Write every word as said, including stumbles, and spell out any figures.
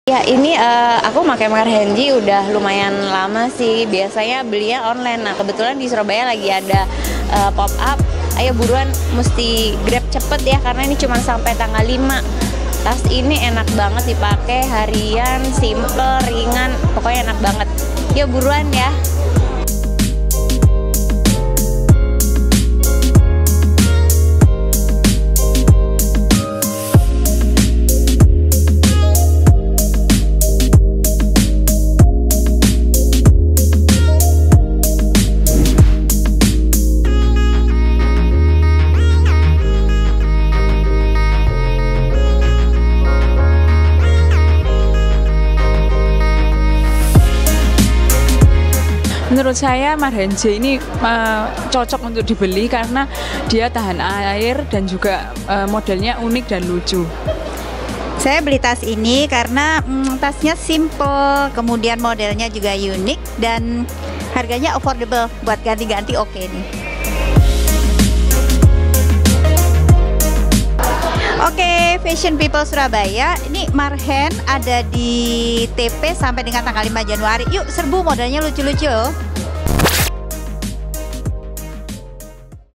Ya ini uh, aku pakai Marhenji udah lumayan lama sih. Biasanya belinya online. Nah kebetulan di Surabaya lagi ada uh, pop up. Ayo buruan, mesti grab cepet ya karena ini cuma sampai tanggal lima. Tas ini enak banget dipakai harian, simple, ringan, pokoknya enak banget. Yuk buruan ya. Menurut saya Marhenji ini uh, cocok untuk dibeli karena dia tahan air dan juga uh, modelnya unik dan lucu. Saya beli tas ini karena mm, tasnya simple, kemudian modelnya juga unik dan harganya affordable, buat ganti-ganti oke nih. Oke, Fashion People Surabaya, ini Marhen ada di T P sampai dengan tanggal lima Januari. Yuk serbu, modelnya lucu-lucu.